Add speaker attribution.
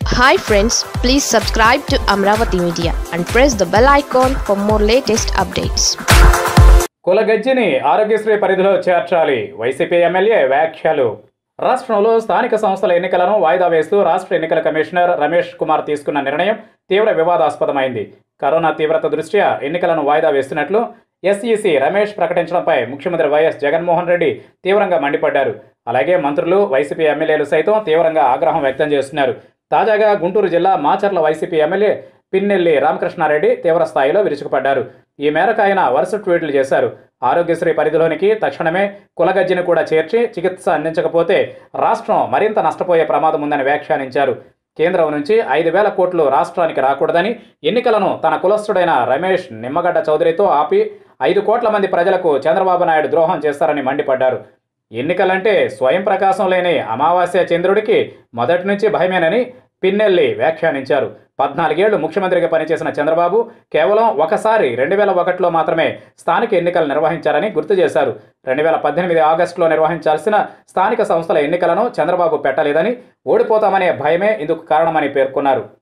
Speaker 1: Hi friends, please subscribe to Amravati Media and press the bell icon for more latest updates.
Speaker 2: కులగజ్జిని Aarogyasri పరిధిలో చేర్చాలి YCP MLA వ్యాఖ్యలు. రాష్ట్రంలో స్థానిక సంస్థల ఎన్నికలను వాయిదా వేస్తూ రాష్ట్ర ఎన్నికల కమిషనర్ రమేష్ కుమార్ తీసుకున్న నిర్ణయం తీవ్ర వివాదాస్పదమైంది. కరోనా తీవ్రత దృష్ట్యా ఎన్నికలను వాయిదా వేస్తున్నట్లు ఎస్ఈసి రమేష్ ప్రకటించడంపై ముఖ్యమంత్రి వైఎస్ జగన్మోహన్ రెడ్డి తీవ్రంగా మండిపడ్డారు. అలాగే మంత్రులు, వైసీపీ ఎమ్మెల్యేలు సైతం తీవ్రంగా ఆగ్రహం వ్యక్తం చేస్తున్నారు. తాజాగా గుంటూరు జిల్లా మాచర్ల వైసీపీ ఎమ్మెల్యే పిన్నెల్లి రామకృష్ణారెడ్డి తీవ్ర స్థాయిలో విరుచుకుపడ్డారు. ఈ మేరకు ఆయన వరుస ట్వీట్లు చేశారు. ఆరోగ్యశ్రీ పరిధిలోనికి తక్షణమే కులగజ్జిని కూడా చేర్చి చికిత్స అందించకపోతే రాష్ట్రం మరింత నష్టపోయే ప్రమాదం ఉందని వ్యాఖ్యానించారు. కేంద్రం నుంచి 5,000 కోట్లు రాష్ట్రానికి రాకూడదని, ఎన్నికలను తన కులస్తుడైన రమేష్ నిమ్మగడ్డ చౌదరితో ఆపి 5 కోట్ల మంది ప్రజలకు చంద్రబాబు నాయుడు ద్రోహం చేస్తారని మండిపడ్డారు. ఎన్నికలంటే స్వయం ప్రకాశం లేని అమావాస్య చంద్రుడికి మొదటి నుంచి భయమేనని పిన్నెల్లి వ్యాఖ్యానించారు. 14 ఏళ్లు ముఖ్యమంత్రిగా పనిచేసిన చంద్రబాబు కేవలం ఒకసారి 2001లో మాత్రమే స్థానిక ఎన్నికలు నిర్వహించారని గుర్తు చేశారు. 2018 ఆగస్టులో నిర్వహించాల్సిన స్థానిక సంస్థల ఎన్నికలను చంద్రబాబు పెట్టలేదని, ఓడిపోతామనే భయమే ఇందుకు కారణమని పేర్కొన్నారు.